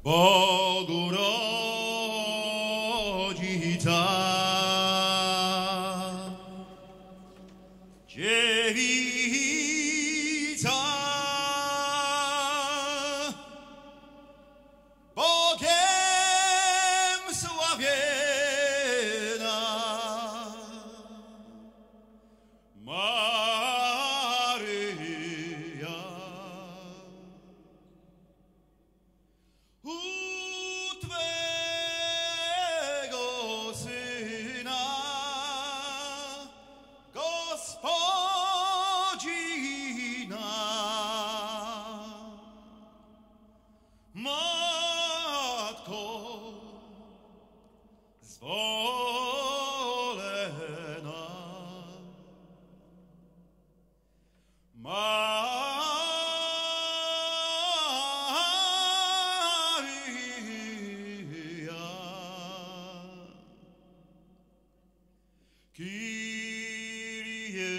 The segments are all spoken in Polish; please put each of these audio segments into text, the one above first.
Bogu rodzica, dziewica, Bogiem sławiena, Maryja. Matko zwolena, Maryja. Kyrie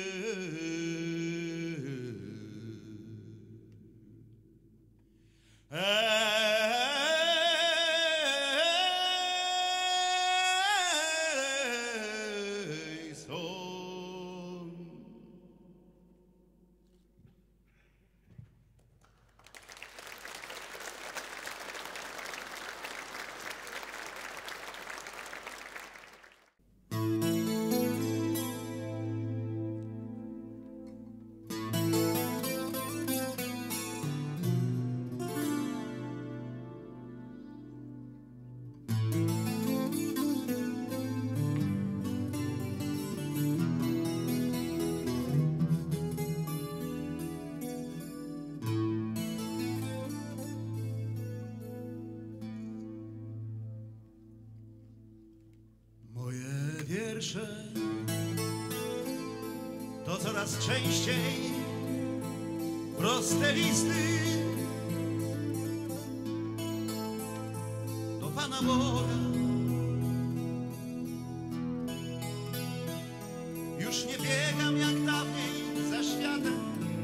moje wiersze to coraz częściej proste listy do Pana Boga. Już nie biegam jak dawniej za światem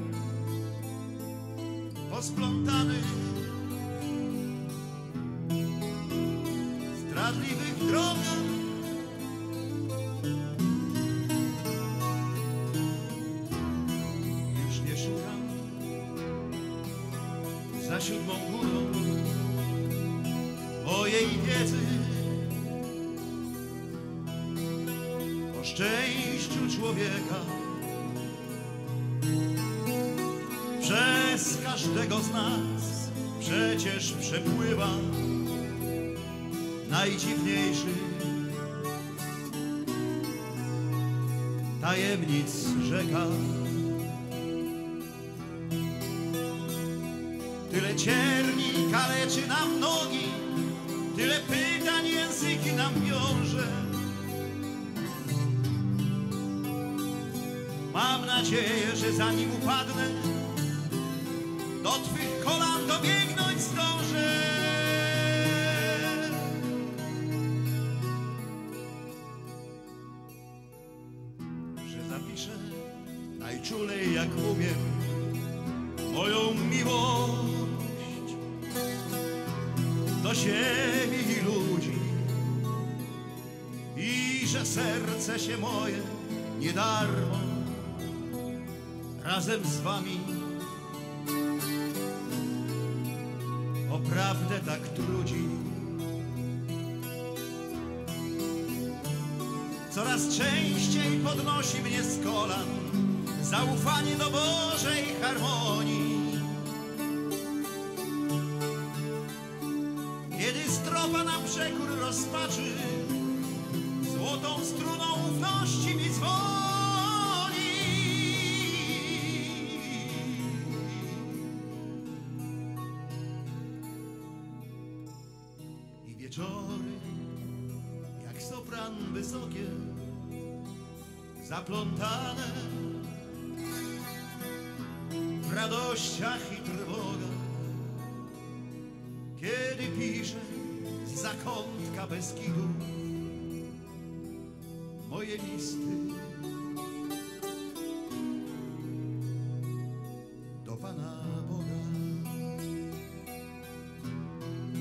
posplątany zdradliwych drogach. Już nie szukam za siódmą górą mojej wiedzy o szczęściu człowieka. Przez każdego z nas przecież przepływa najdziwniejszy tajemnic rzeka. Tyle cierni kaleczy nam nogi, tyle pytań języki nam wiąże. Mam nadzieję, że zanim upadnę, do Twych kolan dobiegnąć zdążę. Że zapiszę najczulej jak umiem moją miłość do ziemi i ludzi i że serce się moje nie darmo razem z Wami o prawdę tak trudzi. Coraz częściej podnosi mnie z kolan zaufanie do Bożej harmonii. Kiedy stropa na przekór rozpaczy złotą struną ufności mi dzwoni. I wieczory jak sopran wysokie, zaplątane w radościach i trwogach. Kiedy piszę z zakątka Beskidu moje listy do Pana Boga.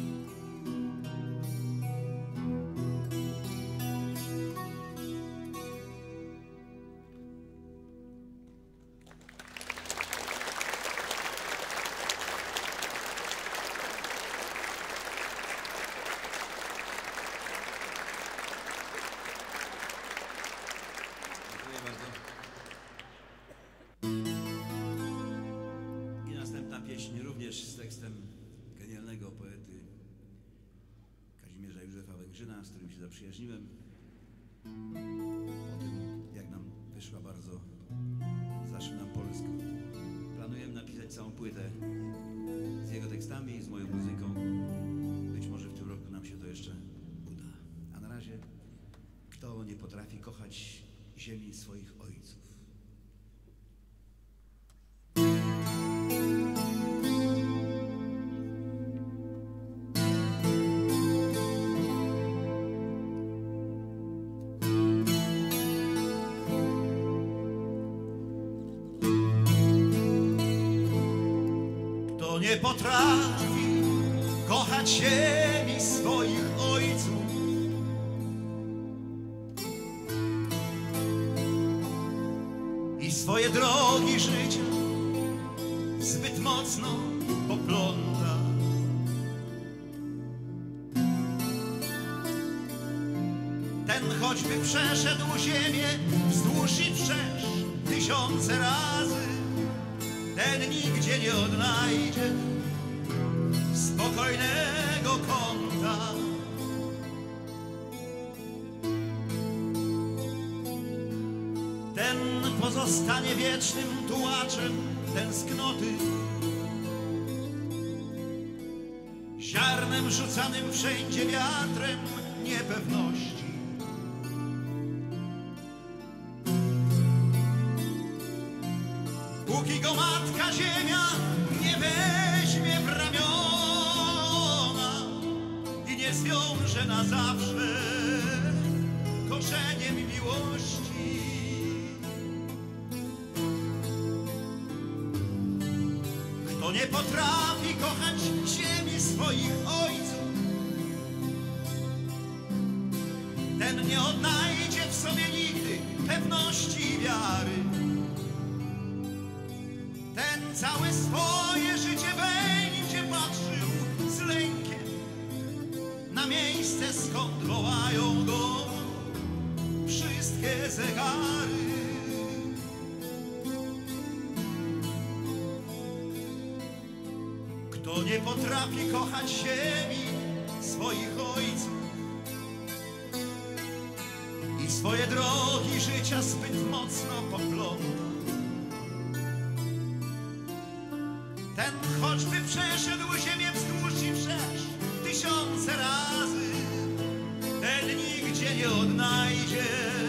Józefa Węgrzyna, z którym się zaprzyjaźniłem. Po tym, jak nam wyszła bardzo zaszyna polska. Planujemy napisać całą płytę z jego tekstami, z moją muzyką. Być może w tym roku nam się to jeszcze uda. A na razie, kto nie potrafi kochać ziemi swoich ojców? Kto nie potrafi kochać ziemi swoich ojców, i swoje drogi życia zbyt mocno popląta, ten choćby przeszedł ziemię wzdłuż i wszerz 1000 razy, ten nigdzie nie odnajdzie spokojnego kąta. Ten pozostanie wiecznym tułaczem tęsknoty, ziarnem rzucanym wszędzie wiatrem niepewności. Póki go matka ziemia nie weźmie w ramiona i nie zwiąże na zawsze korzeniem miłości. Kto nie potrafi kochać ziemi swoich ojców, ten nie odnajdzie w sobie nigdy pewności i wiary. Ten całe swoje życie będzie patrzył z lękiem na miejsce, skąd wołają go wszystkie zegary. Kto nie potrafi kochać ziemi swoich ojców i swoje drogi życia zbyt mocno popląta, ten choćby przeszedł ziemię wzdłuż i wszerz 1000 razy, ten nigdzie nie odnajdzie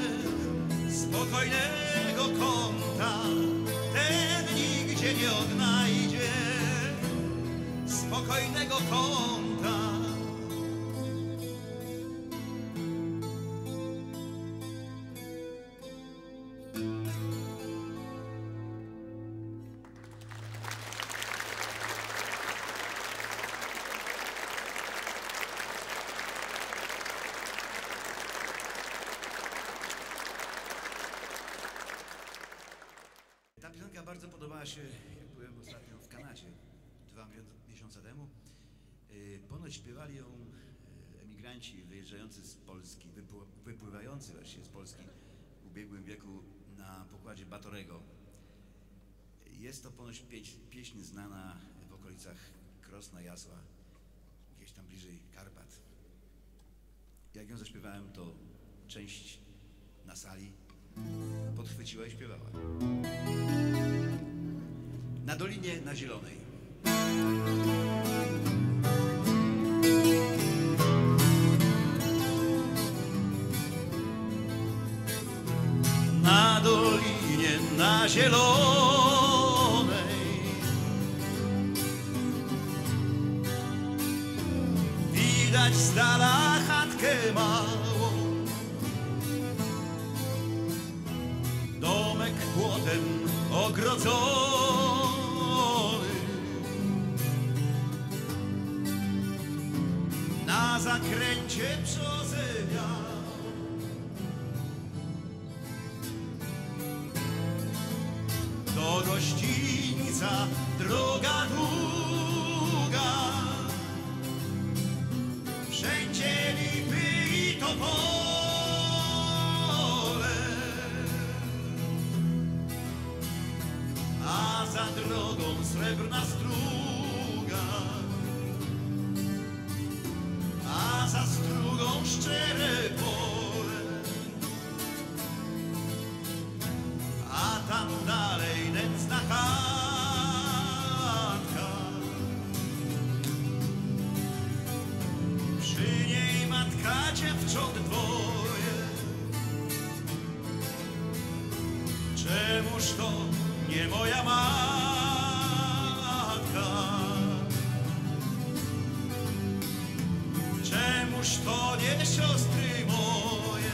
spokojnego kąta. Ten nigdzie nie odnajdzie spokojnego kąta. Ta piosenka bardzo podobała się, jak byłem ostatnio w Kanadzie 2 miesiące temu. Ponoć śpiewali ją emigranci wyjeżdżający z Polski, wypływający właściwie z Polski w ubiegłym wieku na pokładzie Batorego. Jest to ponoć pieśń znana w okolicach Krosna Jasła, gdzieś tam bliżej Karpat. Jak ją zaśpiewałem, to część na sali podchwyciła i śpiewała. Na Dolinie na Zielonej. Na Dolinie na Zielonej widać z dala chatkę małą, domek płotem ogrodzony. Na zakręcie brzozę miał, do gościńca droga długa, wszędzie lipy i topole, a za drogą srebrna struga, a za strugą Czemuż to nie moja matka? Czemuż to nie siostry moje?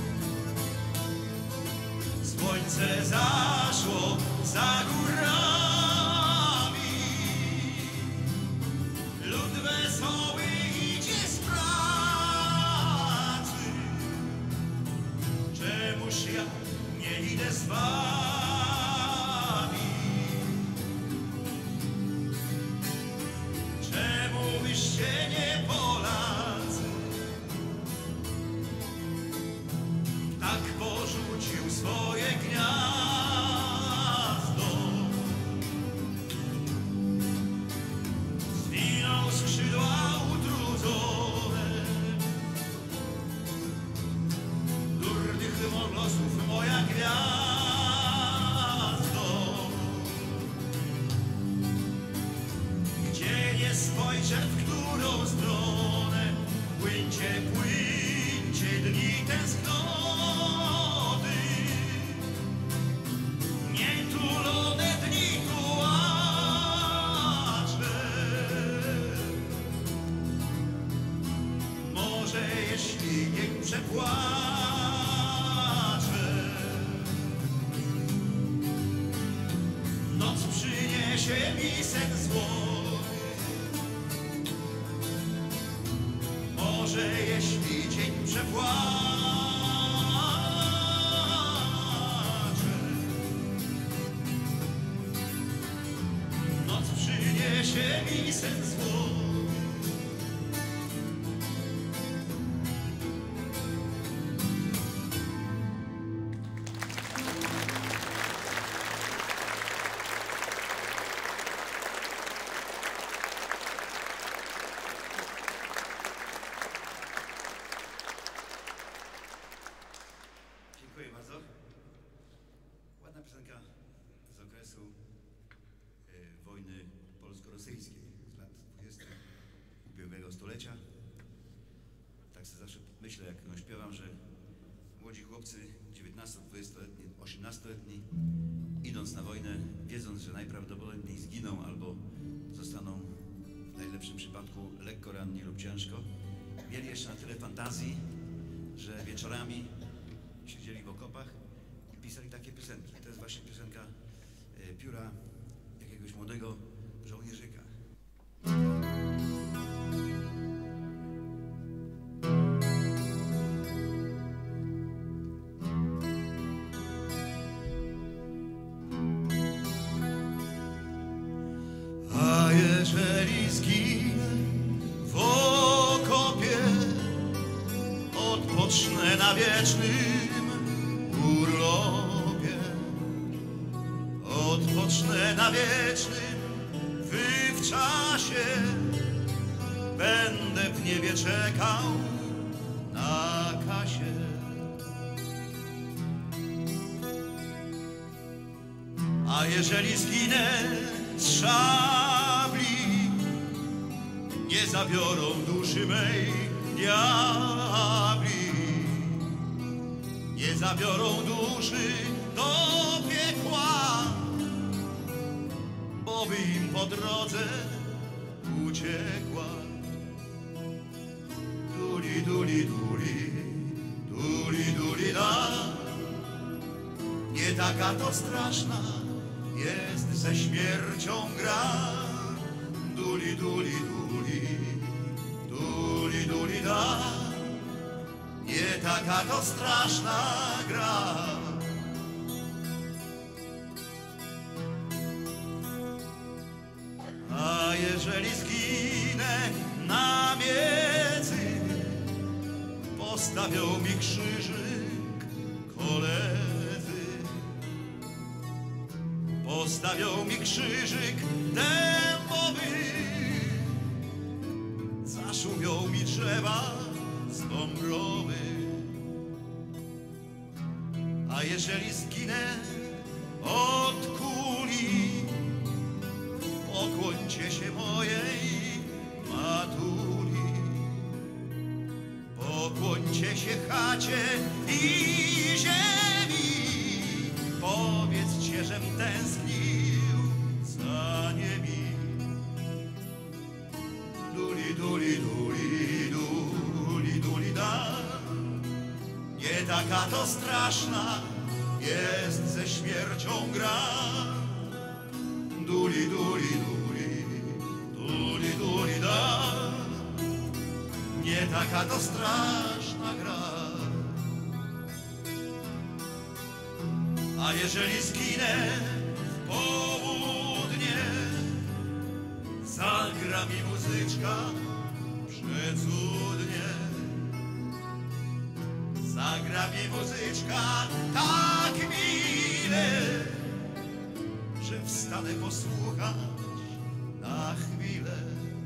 Słońce zaszło za górami, lud wesoły idzie z pracy. Czemuż ja nie idę z wami? Czemu byście nie Polacy tak porzucił swoje gniazdo? Zwinął skrzydła utrudzone, durnych losów moja gwiazdo. Gdzie nie spojrzę, w którą stronę, płyńcie, płyńcie dni tęsknoty, nietulone dni tułacze. Może jeśli niech przepłacze, noc przyniesie mi sen złoty. Może jeśli dzień przepłacze, noc przyniesie mi sen złoty. Dziękuję bardzo. Ładna piosenka z okresu wojny polsko-rosyjskiej z lat 20. ubiegłego stulecia. Tak sobie zawsze myślę, jak ją śpiewam, że młodzi chłopcy 19-20-letni, 18-letni, idąc na wojnę, wiedząc, że najprawdopodobniej zginą albo zostaną w najlepszym przypadku lekko ranni lub ciężko, mieli jeszcze na tyle fantazji, że wieczorami siedzieli w okopach i pisali takie piosenki. To jest właśnie piosenka pióra jakiegoś młodego żołnierzyka. A jeżeli zginę w okopie, odpocznę na wiecznym urlopie. Odpocznę na wiecznym wywczasie, będę w niebie czekał na kasie. A jeżeli zginę z szabli, nie zabiorą duszy mej diabli. Nie zabiorą duszy do piekła, bo by im po drodze uciekła. Duli, duli, duli, duli, duli, da. Nie taka to straszna jest ze śmiercią gra. Duli, duli, duli, duli, duli, da. Nie taka to straszna gra. A jeżeli zginę na miecy, postawią mi krzyżyk koledzy. Postawią mi krzyżyk dębowy, zaszumią mi drzewa z Dąbrowy. A jeżeli zginę od kuli, pokłońcie się mojej matuli. Pokłońcie się chacie i ziemi, powiedzcie żem tęsknił za niemi. Duli, duli, duli, duli, duli, da. Nie taka to straszna jest ze śmiercią gra. Duli, duli, duli, duli, duli, da. Nie taka to straszna gra. A jeżeli zginę w południe, zagra mi muzyczka przecudnie. Zagra mi muzyczka tak mile, że wstanę posłuchać na chwilę.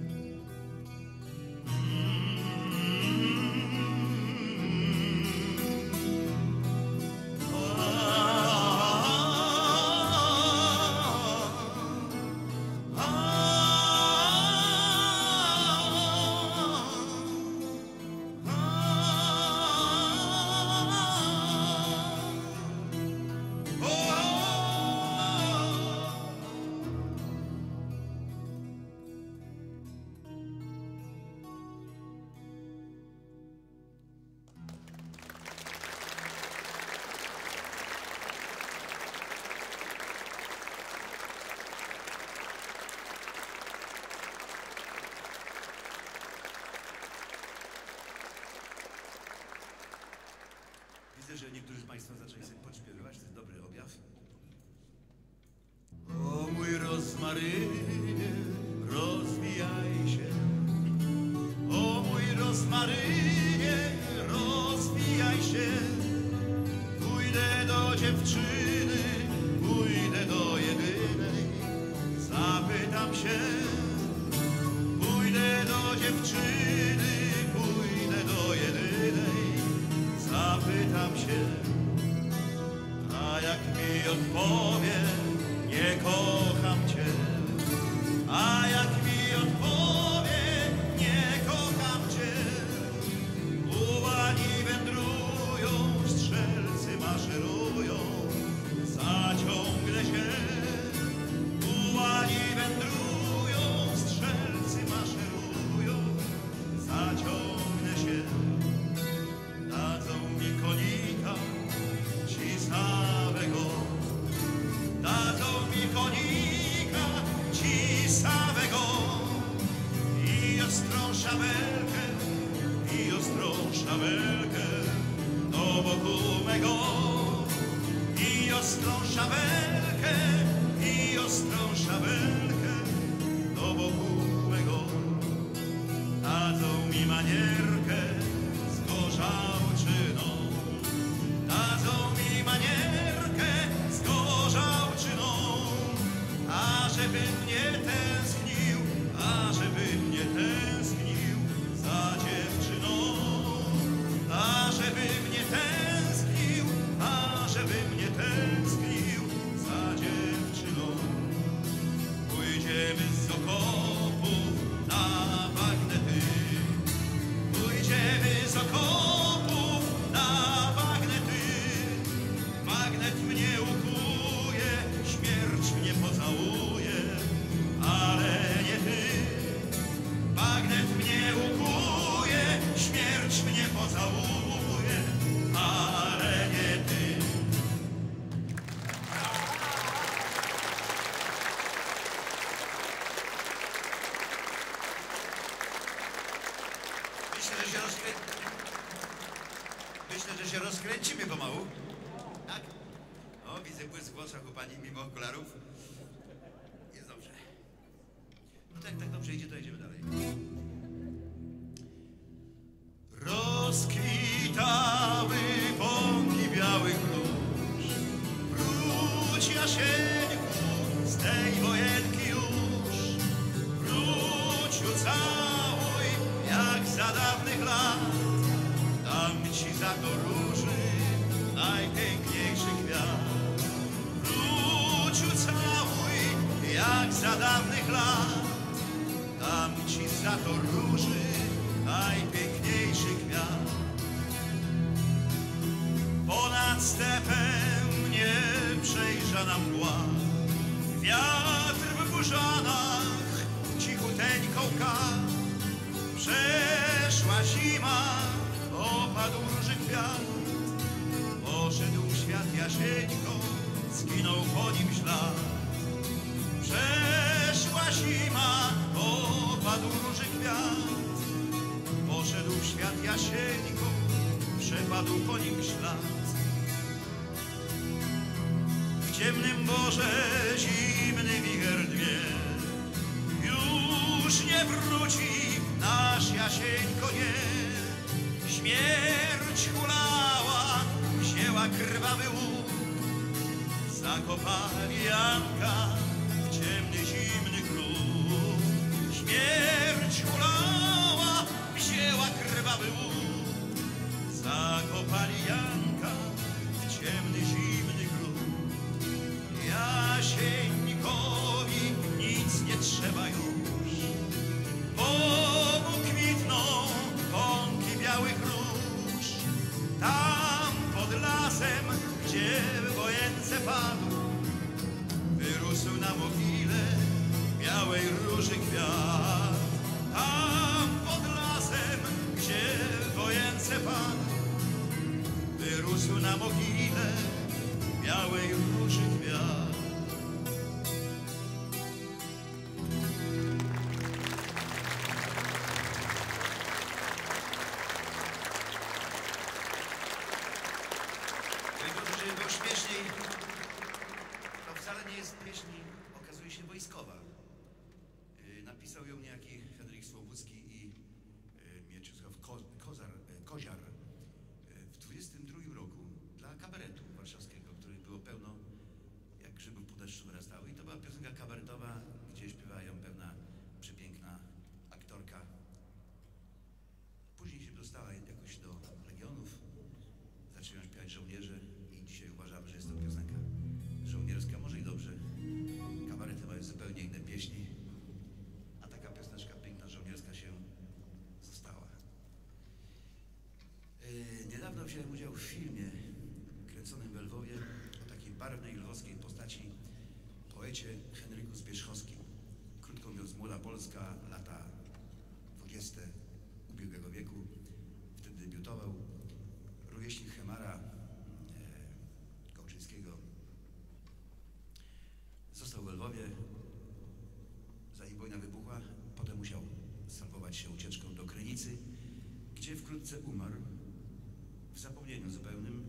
Widzę, że niektórzy z Państwa zaczęli sobie podśpiewywać, to jest dobry objaw. O mój rozmarynie, rozwijaj się. O mój rozmarynie, rozwijaj się. Pójdę do dziewczyny, pójdę do jedynej, zapytam się. Pójdę do dziewczyny, pójdę do jedynej, zapytam się, a jak mi odpowie, nie kocham cię. A jak mi odpowie, nie kocham cię. Uwagi wędrują, strzelcy maszerują, zaciągnę się. Uwagi wędrują, strzelcy maszerują, zaciągnę się. Dadzą mi konika cisawego, dadzą mi konika cisawego i ostrą szabelkę, i ostrą szabelkę do boku mego, i ostrą szabelkę, i ostrą szabelkę do boku mego. Dadzą mi manierkę z gorzałczyną, dadzą mi manierkę z gorzałczyną, ażeby mnie tęsknił, ażeby mnie tęsknił za dziewczyną, ażeby mnie tęsknił, ażeby mnie tęsknił za dziewczyną. Pójdziemy z okopów na bagnety, pójdziemy z okopów na bagnety. Bagnet mnie ukuje, śmierć mnie pocałuje, ale nie ty. Bagnet mnie ukuje, śmierć mnie pocałuje, ale nie ty. Myślę, że się rozkręcimy pomału. Tak? O, widzę błysk w oczach u pani mimo okularów. Jest dobrze. No tak dobrze idzie, to idziemy dalej. Rozkwitały pąki białych róż. Wróć, Jasieńku, z tej wojenki już. Wróć, ucałuj, jak za dawnych lat. Dam ci za to róży najpiękniejszy kwiat. Wróć, ucałuj, jak za dawnych lat. Dam ci za to róży najpiękniejszy kwiat. Ponad stepem mnie przejrzana mgła. Wiatr w burzanach cichuteńko łka. Przeszła zima, opadł róży kwiat. Poszedł świat Jasieńko, zginął po nim ślad. Przeszła zima, opadł róży kwiat. Poszedł świat Jasieńko, przepadł po nim ślad. W ciemnym borze zimny wicher dwie. Już nie wróci nasz Jasieńko, nie. Śmierć hulała, wzięła krwawy łuk. Zakopali Janka w ciemny, zimny kruk. Śmierć hulała, wzięła krwawy łuk. Zakopali Janka w ciemny, zimny kruk. Jasieńkowi nic nie trzeba już, bo mu kwitną pąki białych róż. Tam pod lasem, gdzie w wojence padł, wyrósł na mogile białej róży kwiat. Tam pod lasem, gdzie w wojence padł, wyrósł na mogile białej róży kwiat. Żeby było śmieszniej, to wcale nie jest pieśń, okazuje się, wojskowa. Napisał ją niejaki Henryk Słowucki i Mieczysław Koziar w 22 roku dla kabaretu warszawskiego, których było pełno, jak grzybów po deszczu wyrastały. I to była piosenka kabaretowa, gdzie śpiewają pewna przepiękna aktorka. Później się dostała jakoś do Legionów, zaczęły śpiewać żołnierze i dzisiaj uważamy, że jest to piosenka żołnierska. Może i dobrze. Kabarety mają zupełnie inne pieśni, a taka pioseneczka piękna żołnierska się została. Niedawno wziąłem udział w filmie kręconym w Lwowie o takiej barwnej lwowskiej postaci, poecie Henryku Zbierzchowskim. Krótko mówiąc, młoda Polska, lata 20. ubiegłego wieku. Wtedy debiutował. Rówieśnik Chemara Kołczyńskiego. Został w Lwowie, zanim wojna wybuchła. Potem musiał salwować się ucieczką do Krynicy, gdzie wkrótce umarł w zapomnieniu zupełnym.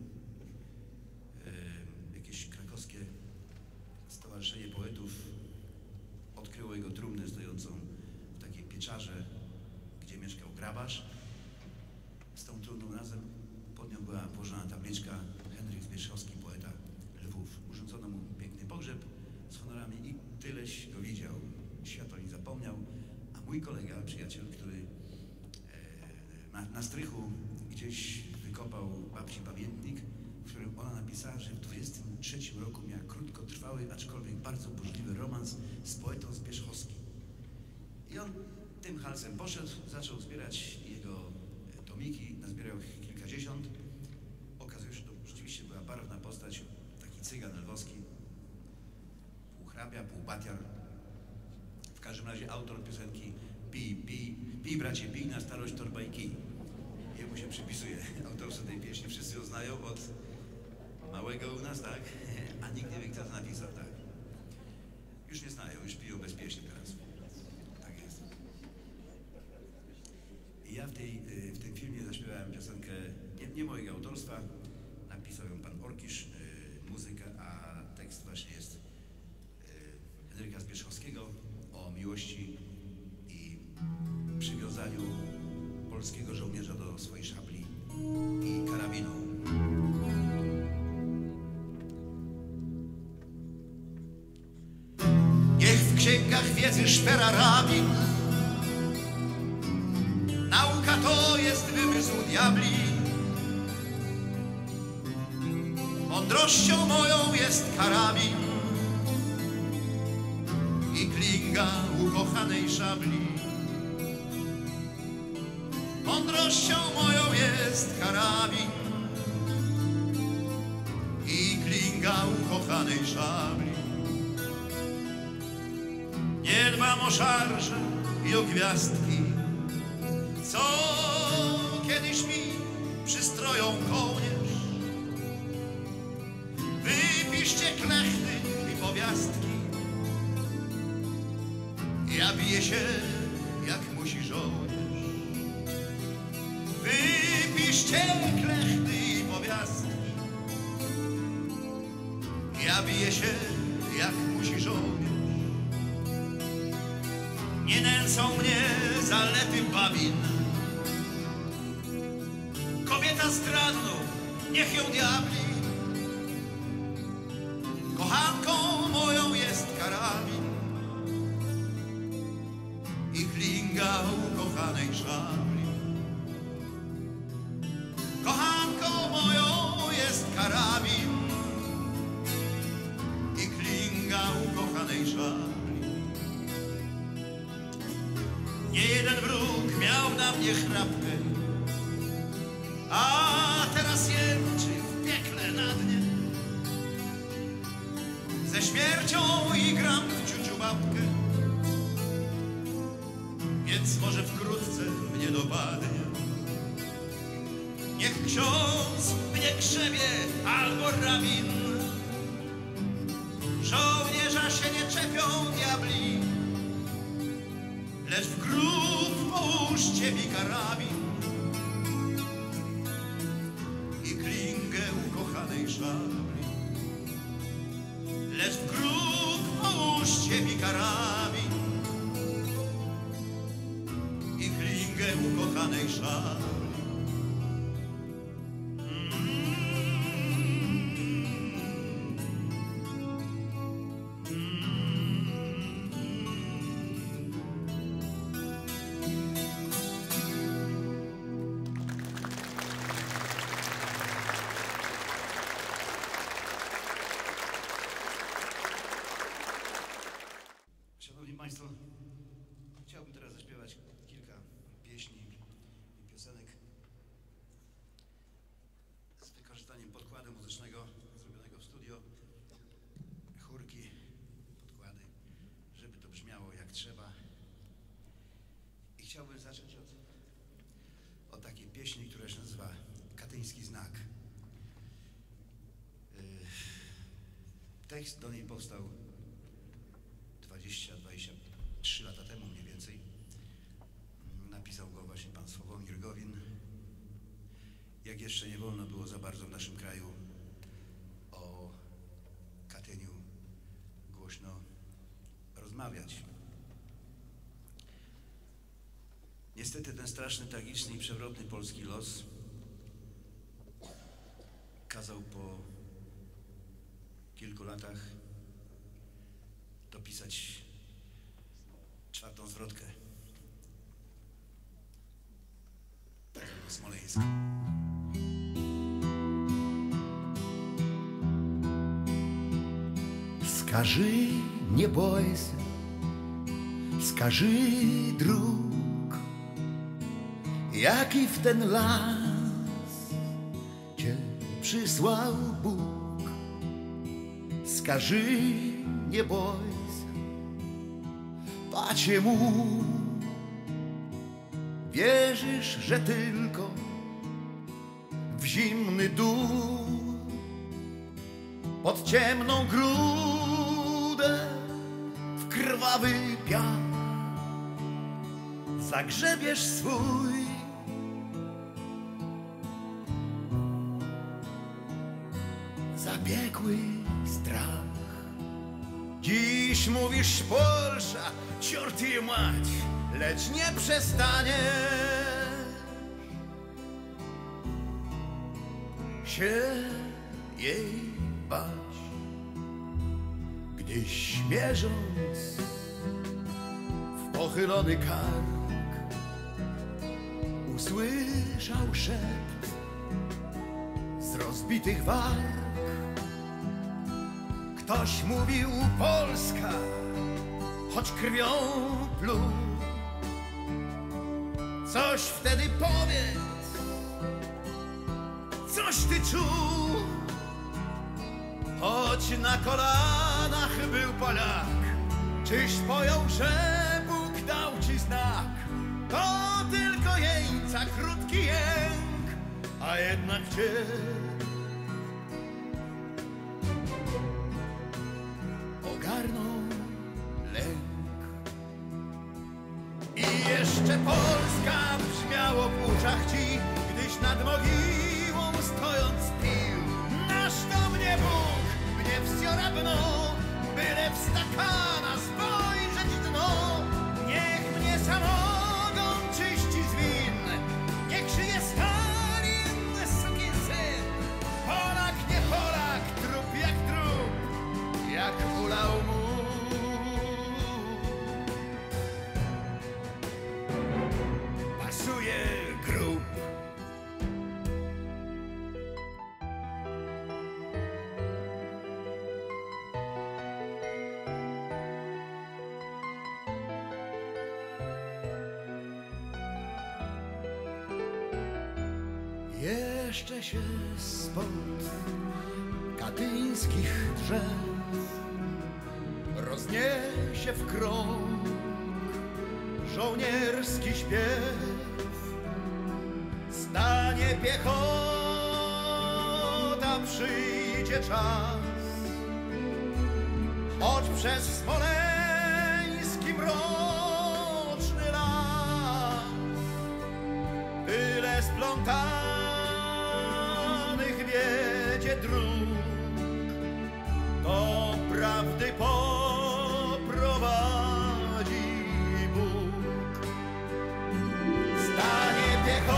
Jakieś krakowskie stowarzyszenie poetów odkryło jego trumnę stojącą w takiej pieczarze, gdzie mieszkał grabarz. Z tą trumną razem pod nią była położona tabliczka Henryk Zbierzchowski, poeta Lwów. Urządzono mu piękny pogrzeb z honorami i tyleś go widział. Świat o nim zapomniał, a mój kolega, przyjaciel, który na strychu gdzieś wykopał babci pamiętnik, w którym ona napisała, że w 23 roku miała krótkotrwały, aczkolwiek bardzo burzliwy romans z poetą Zbierzchowskim. I on tym halsem poszedł, zaczął zbierać jego tomiki, nazbierał ich kilkadziesiąt. Okazuje się, że to rzeczywiście była barwna postać, taki cygan lwowski, pół hrabia, pół batiar. W każdym razie autor piosenki Pij bracie, pij, na starość torba i kij. Jemu się przypisuje autorstwo tej pieśni. Wszyscy ją znają od małego u nas, tak? A nikt nie wie, kto to napisał, tak? Już nie znają, już piją bez pieśni teraz. Tak jest. I ja w tym filmie zaśpiewałem piosenkę nie mojego autorstwa. Napisał ją pan Orkisz, muzykę, a tekst właśnie jest Henryka Zbierzchowskiego o miłości i przywiązaniu polskiego żołnierza do swojej szabli i karabinu. Niech w księgach wiedzy szpera rabin, nauka to jest wymysł diabli. Mądrością moją jest karabin i klinga ukochanej szabli. Mądrością moją jest karabin i klinga ukochanej ukochanej szabli. Nie dbam o szarże i o gwiazdki, co kiedyś mi przystroją kołnierz. Wypiszcie klechty i powiastki, ja biję się jak musi żołnierz. Wypiszcie klechty i powiastki, ja biję się jak musi żołnierz. Nie nęcą mnie zalety babin. Kobieta zdradną, niech ją diabli. Kochanką moją jest karabin i klinga ukochanej szabli. Kochanką moją jest karabin i klinga ukochanej szabli. Nie jeden wróg miał na mnie chrapkę, a teraz jęczy w piekle na dnie. Ze śmiercią igram w ciuciu babkę, więc może wkrótce mnie dopadnie. Niech ksiądz mnie grzebie albo rabin, żołnierza się nie czepią diabli, lecz w grób połóżcie mi karabin i klingę ukochanej szabli. Lecz w grób połóżcie mi karabin i klingę ukochanej szabli. Szanowni Państwo, chciałbym teraz zaśpiewać kilka pieśni i piosenek z wykorzystaniem podkładu muzycznego zrobionego w studio, chórki, podkłady, żeby to brzmiało jak trzeba. I chciałbym zacząć od takiej pieśni, która się nazywa Katyński Znak. Tekst do niej powstał 23 lata temu mniej więcej. Napisał go właśnie pan Sławomir Gowin. Jak jeszcze nie wolno było za bardzo w naszym kraju o Katyniu głośno rozmawiać. Niestety ten straszny, tragiczny i przewrotny polski los kazał po kilku latach dopisać czwartą zwrotkę. Tak jak Smoleńska. Скажи, не бойся, скажи, друг, jaki w ten las cię przysłał Bóg. Скажи, nie бойся, pacie mu, wierzysz, że tylko w zimny dół, pod ciemną grudę, w krwawy piach zagrzebiesz swój zabiegły strach. Dziś mówisz Polsza, ciort jej mać, lecz nie przestaniesz się jej bać, gdyś mierząc w pochylony kark usłyszał szept z rozbitych warg. Ktoś mówił Polska, choć krwią pluł. Coś wtedy powiedz, coś ty czuł, choć na kolanach był Polak. Czyś pojął, że Bóg dał ci znak? To tylko jeńca krótki jęk, a jednak cię ogarnął lęk. I jeszcze Polska brzmiało w uszach ci, gdyś nad mogiłą stojąc pił. Nasz to mnie Bóg, mnie wsiorabno, byle w stakana spojrzeć dno. Niech mnie samogon czyści z win, niech żyje Stalin, sukinsyn. Polak nie Polak, trup jak trup, jak ulał mu. Pasuje grób. Jeszcze się spod katyńskich drzew rozniesie w krąg żołnierski śpiew. Stanie piechota, przyjdzie czas, choć przez smoleński mroczny las, byle splątanych wiedzie dróg, do prawdy poprowadzi Bóg. Stanie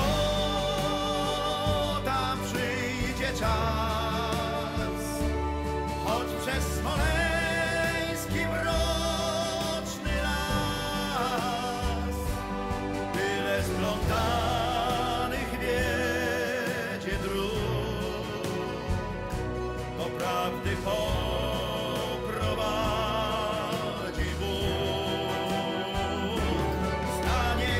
piechota, przyjdzie czas, choć przez smoleński mroczny las, byle splątanych wiedzie dróg, do prawdy poprowadzi Bóg. Stanie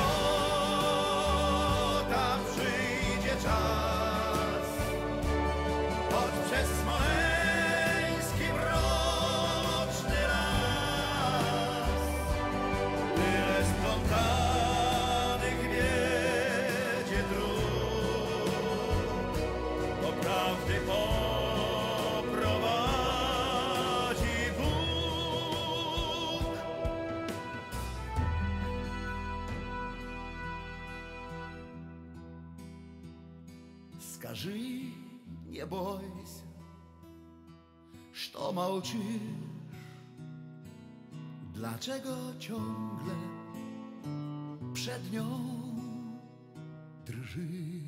piechota, przyjdzie czas, choć przez smoleński mroczny las, byle splątanych wiedzie dróg, do prawdy poprowadzi Bóg. Скажи, не бойся, что молчишь, dlaczego ciągle przed nią drżysz?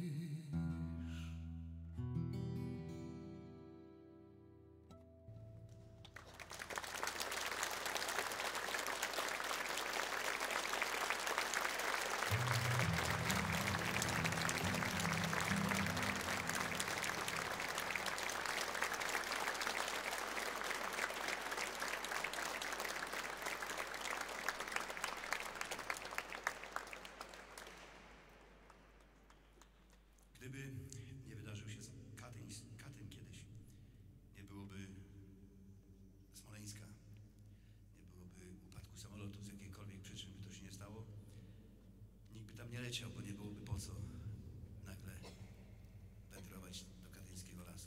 Gdyby nie wydarzył się Katyn kiedyś, nie byłoby Smoleńska, nie byłoby upadku samolotu, z jakiejkolwiek przyczyny by to się nie stało. Nikt by tam nie leciał, bo nie byłoby po co nagle wędrować do katyńskiego lasu.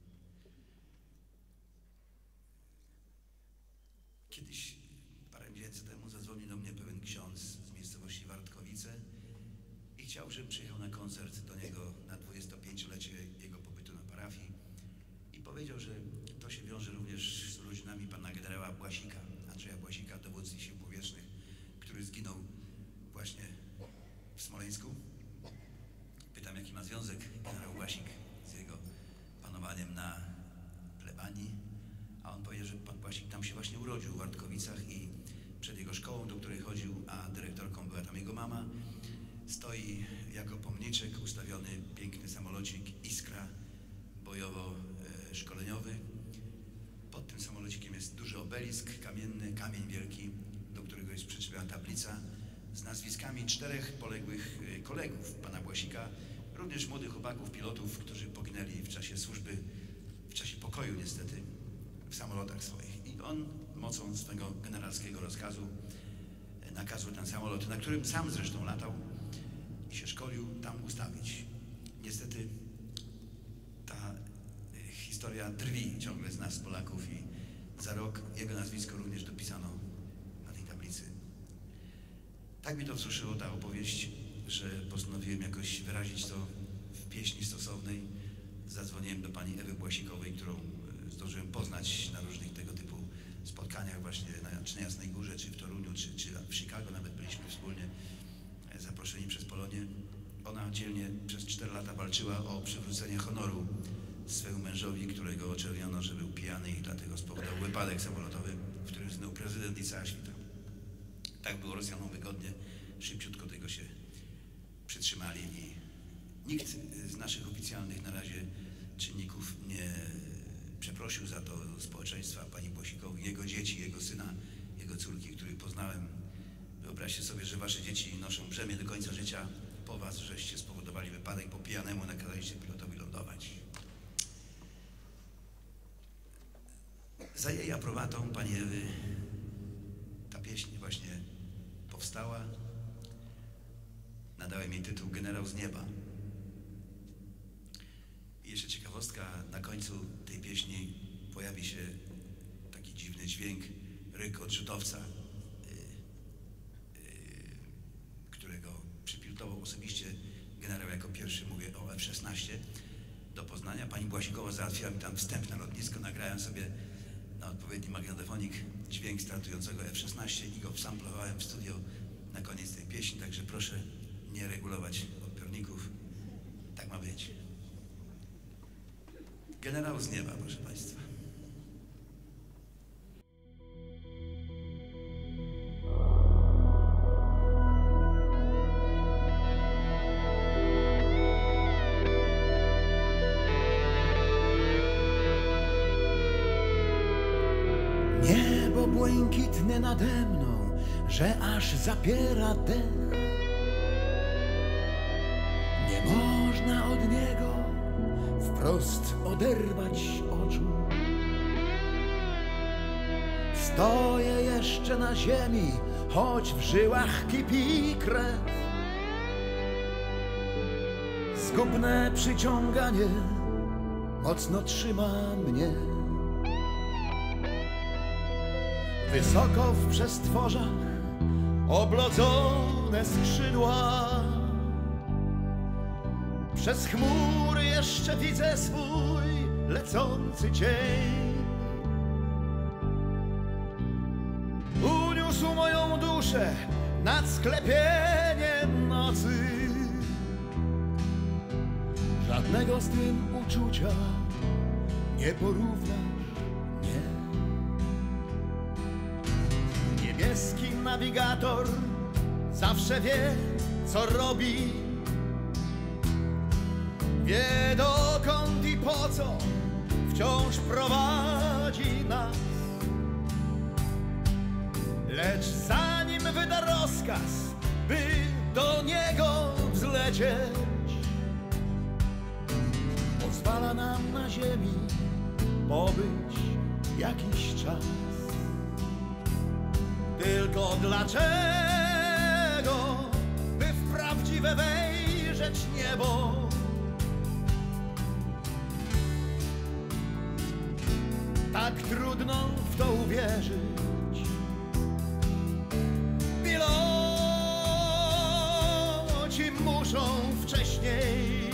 Kiedyś, parę miesięcy temu, zadzwonił do mnie pewien ksiądz z miejscowości Wartkowice i chciał, żebym przyjechał na koncert do niego na 25-lecie jego pobytu na parafii i powiedział, że to się wiąże również z urodzinami pana generała Błasika, Andrzeja Błasika, dowódcy sił powietrznych, który zginął właśnie w Smoleńsku. Pytam, jaki ma związek generał Błasik z jego panowaniem na plebanii, a on powiedział, że pan Błasik tam się właśnie urodził w Wartkowicach i przed jego szkołą, do której chodził, a dyrektorką była tam jego mama, stoi jako pomniczek ustawiony piękny samolocik Iskra bojowo-szkoleniowy. Pod tym samolocikiem jest duży obelisk kamienny, kamień wielki, do którego jest przyczepiona tablica z nazwiskami 4 poległych kolegów pana Błasika, również młodych chłopaków, pilotów, którzy poginęli w czasie służby, w czasie pokoju niestety. samolotach swoich. I on mocą swego generalskiego nakazu ten samolot, na którym sam zresztą latał i się szkolił, tam ustawić. Niestety ta historia drwi ciągle z nas, Polaków, i za rok jego nazwisko również dopisano na tej tablicy. Tak mi to wzruszyło, ta opowieść, że postanowiłem jakoś wyrazić to w pieśni stosownej. Zadzwoniłem do pani Ewy Błasikowej, którą zdążyłem poznać na różnych tego typu spotkaniach właśnie czy na Jasnej Górze, czy w Toruniu, czy w Chicago nawet byliśmy wspólnie zaproszeni przez Polonię. Ona dzielnie przez 4 lata walczyła o przywrócenie honoru swemu mężowi, którego oczerniono, że był pijany i dlatego spowodował wypadek samolotowy, w którym zginął prezydent i cała świta. Tak było Rosjanom wygodnie, szybciutko tego się przytrzymali i nikt z naszych oficjalnych na razie czynników nie przeprosił za to społeczeństwa pani Błasikowej, jego dzieci, jego syna, jego córki, których poznałem. Wyobraźcie sobie, że wasze dzieci noszą brzemię do końca życia po was, żeście spowodowali wypadek, po pijanemu nakazaliście pilotowi lądować. Za jej aprobatą pani Ewy ta pieśń właśnie powstała. Nadałem jej tytuł Generał z nieba. I jeszcze ciekawostka, na końcu tej pieśni pojawi się taki dziwny dźwięk, ryk odrzutowca, którego przypilotował osobiście generał jako pierwszy. Mówię o F-16 do Poznania. Pani Błasikowa załatwiła mi tam wstęp na lotnisko, nagrałem sobie na odpowiedni magnetofonik dźwięk startującego F-16 i go wsamplowałem w studio na koniec tej pieśni, także proszę nie regulować odbiorników. Tak ma być. Generał z nieba, proszę państwa. Niebo błękitne nade mną, że aż zapiera dech. Nie można od niego wprost oderwać oczu. Stoję jeszcze na ziemi, choć w żyłach kipi krew. Zgubne przyciąganie mocno trzyma mnie. Wysoko w przestworzach oblodzone skrzydła. Przez chmury jeszcze widzę swój lecący cień. Uniósł moją duszę nad sklepieniem nocy. Żadnego z tym uczucia nie porównasz, nie. Niebieski nawigator zawsze wie, co robi. Wie dokąd i po co wciąż prowadzi nas. Lecz zanim wyda rozkaz, by do niego wzlecieć, pozwala nam na ziemi pobyć jakiś czas. Tylko dlaczego, by w prawdziwe wejrzeć niebo, tak trudno w to uwierzyć? Piloci muszą wcześniej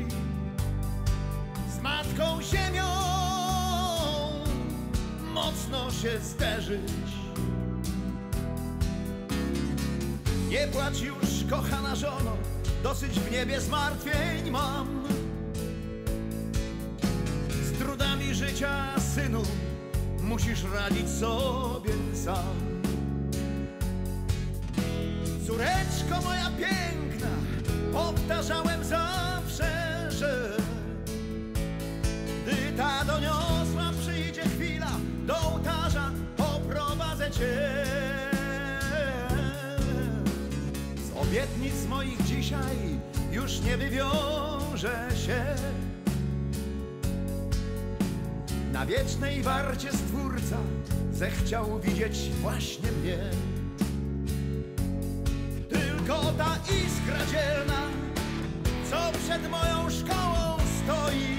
z Matką Ziemią mocno się zderzyć. Nie płacz już, kochana żono, dosyć w niebie zmartwień mam. Z trudami życia, synu, musisz radzić sobie sam. Córeczko moja piękna, powtarzałem zawsze, że gdy ta doniosła przyjdzie chwila, do ołtarza poprowadzę cię. Z obietnic moich dzisiaj już nie wywiąże się. Na wiecznej warcie Stwórca zechciał widzieć właśnie mnie. Tylko ta iskra dzielna, co przed moją szkołą stoi,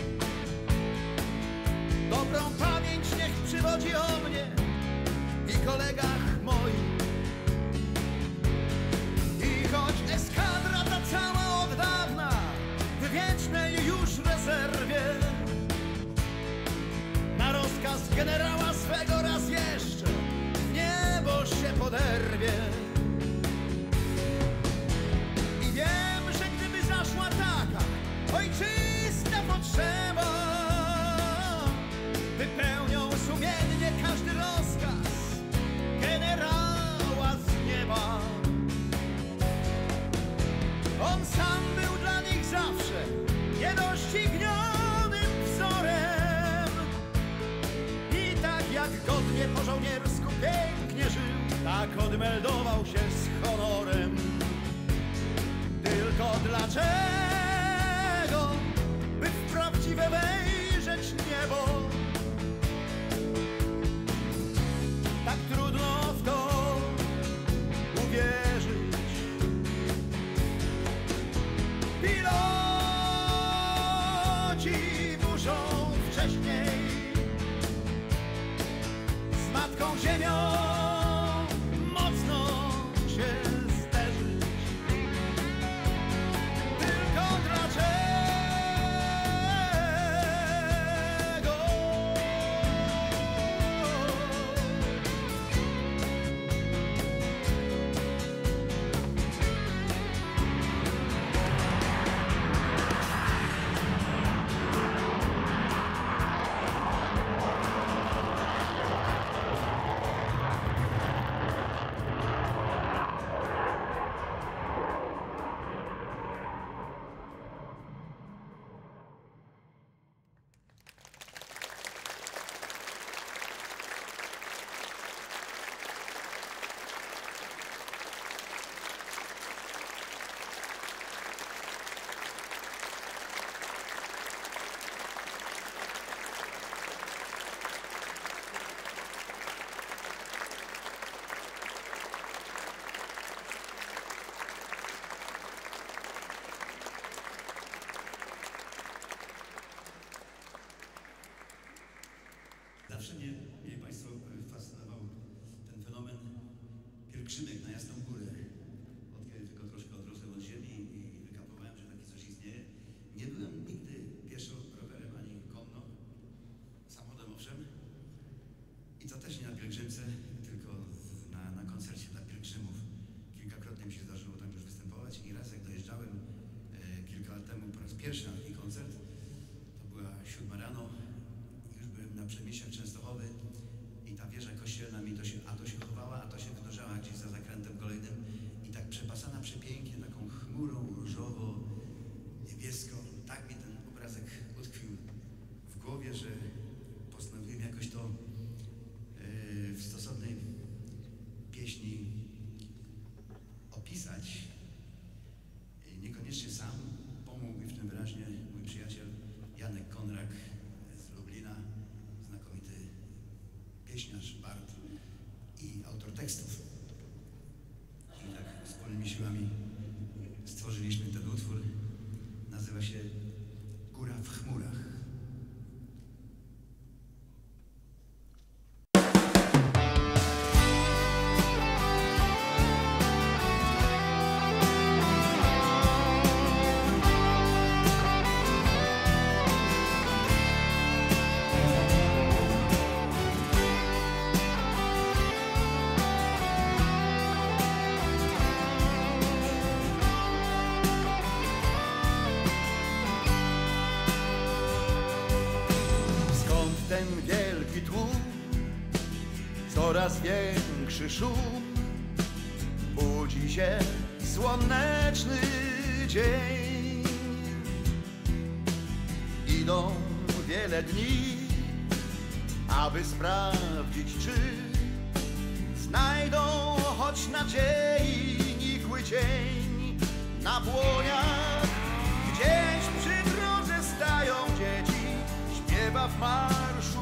dobrą pamięć niech przywodzi o mnie i kolegach moich. I choć eskadra ta cała od dawna w wiecznej już rezerwie, na rozkaz generała swego raz jeszcze w niebo się poderwie. I wiem, że gdyby zaszła taka ojczysta potrzeba, wypełnią sumiennie każdy rozkaz generała z nieba. On sam był dla nich zawsze niedoścignionym wzorem i tak jak godnie po żołniersku pięknie żył, tak odmeldował się z honorem. Tylko dlaczego, by w prawdziwe wejrzeć niebo, tak trudno w to uwierzyć? Piloci muszą wcześniej z Matką Ziemią mocno się zderzyć. Tylko dlaczego? Zawsze mnie Państwo fascynował ten fenomen pielgrzymek na Jasną Górę. Od kiedy tylko troszkę odrosłem od ziemi i wykapowałem, że takie coś istnieje. Nie byłem nigdy pieszo, rowerem ani konno, samochodem owszem. I to też nie na pielgrzymce, tylko na koncercie dla pielgrzymów. Kilkakrotnie mi się zdarzyło tam już występować i raz jak dojeżdżałem kilka lat temu po raz pierwszy na taki koncert, to była 7 rano. Na przedmieściach Częstochowy i ta wieża kościelna mi to się chowała, a to się wynurzała gdzieś za zakrętem kolejnym i tak przepasana przepięknie taką chmurą różowo-niebieską. Tak mi ten obrazek utkwił w głowie, że postanowiłem jakoś to w stosownej pieśni opisać. Niekoniecznie sam, pomógł mi w tym wyraźnie mój przyjaciel Janek Konrak z Lublina, znakomity pieśniarz, bard i autor tekstów. I tak wspólnymi siłami stworzyliśmy ten utwór. Nazywa się Góra w chmurach. Ten wielki tłum, coraz większy szum, budzi się słoneczny dzień. Idą wiele dni, aby sprawdzić, czy znajdą choć nadziei nikły cień. Na błoniach gdzieś przy drodze stają dzieci, śpiewa w marsz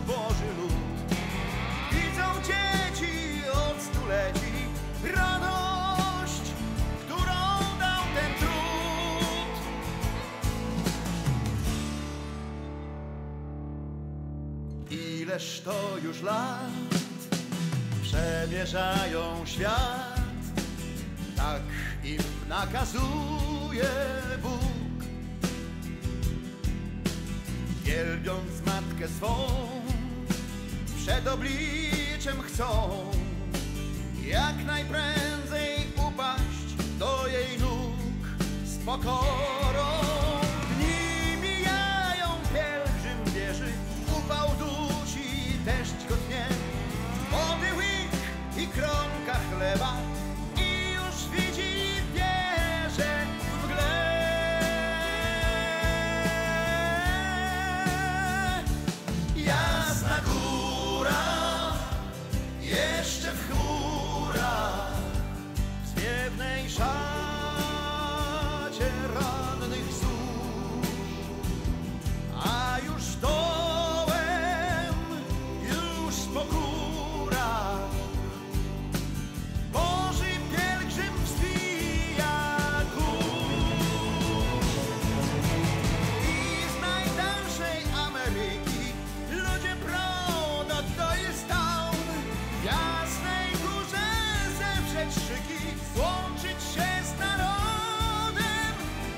Ileż to już lat przemierzają świat, tak im nakazuje Bóg. Wielbiąc matkę swą, przed obliczem chcą jak najprędzej upaść do jej nóg z pokorą. Dni mijają, pielgrzym wierzy, upał dusi, deszcz go tnie, wody łyk i kromka chleba i już widzi wieże w mgle. Jasna góra, jeszcze w chmurach, w zwiewnej szacie rannych zórz, a już dołem, już po górach Boży pielgrzym wzbija kurz. I z najdalszej Ameryki ludzie prą do Doylestown, w Jasnej Górze zewrzeć szyki, złączyć się z narodem.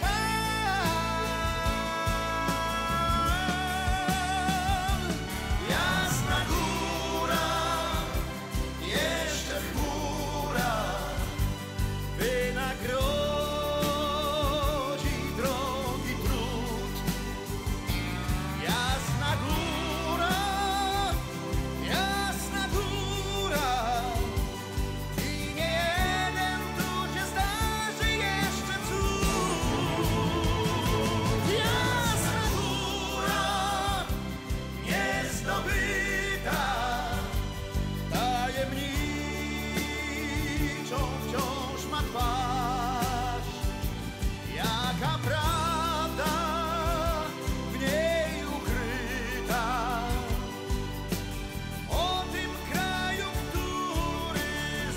Jasna góra, jeszcze w chmurach, wynagrodzi drogi trud. Jasna góra, i nie jeden tu się zdarzy jeszcze cud. Jasna góra, niezdobyta, tajemniczą wciąż ma twarz. Jaka prawda w niej ukryta, o tym kraju, który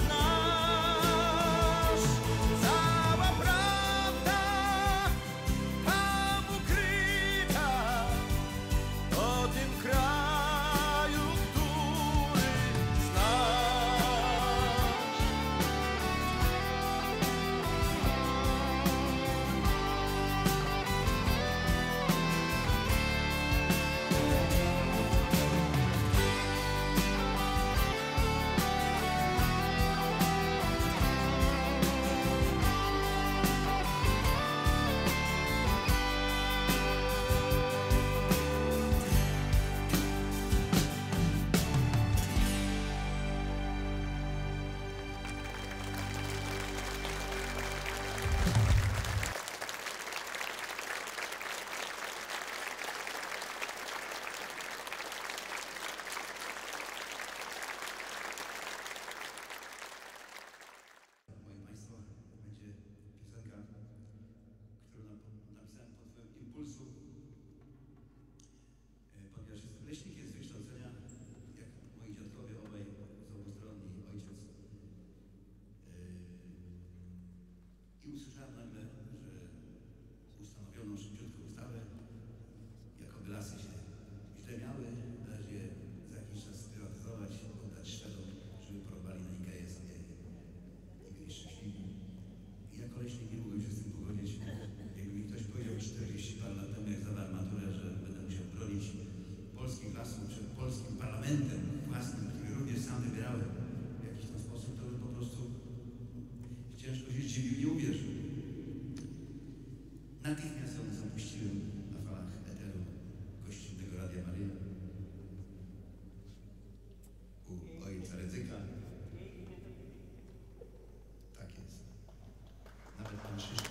znasz. Cała prawda tam ukryta, o tym kraju, który znasz. Moje Państwo, będzie piosenka, którą napisałem pod wpływem impulsu, ponieważ jestem leśnikiem z wykształcenia, jak moi dziadkowie, obaj z obustronni, ojciec. I usłyszałem nagle, że ustanowiono szybciutko ustawę, jakoby lasy się źle miały, należy je za jakiś czas sprywatyzować, oddać Szwedom, żeby porobali na Ikeję sobie i byli szczęśliwi. I jako leśnik nie mogłem się z tym pogodzić. Jakby mi ktoś powiedział 40 par lat temu, jak zdawałem maturę, że będę musiał bronić polskich lasów przed polskim parlamentem własnym, który również sam wybierałem w jakiś tam sposób, to po prostu ciężko się zdziwił, nie uwierzył. Natychmiast ją zapuściłem na falach eteru gościnnego Radia Maryja u ojca Rydzyka. Tak jest. Nawet pan Krzysztof.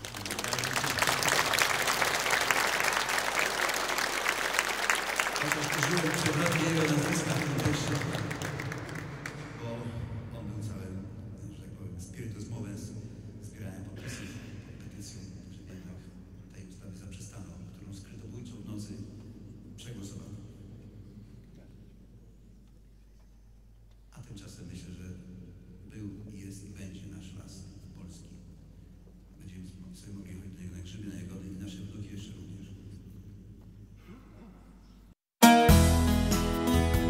Chociaż użyłem przewrotnie jego nazwiska w tym tekście, bo on był całym, że tak powiem, spiritus movens. Zbierałem podpisy pod petycją, żeby jednak tej ustawy zaprzestano, którą skrytobójczo w nocy przegłosowano. A tymczasem myślę, że był i jest i będzie nasz las polski. Będziemy sobie mogli chodzić na jego grzyby, na jagody i nasze wnuki jeszcze również.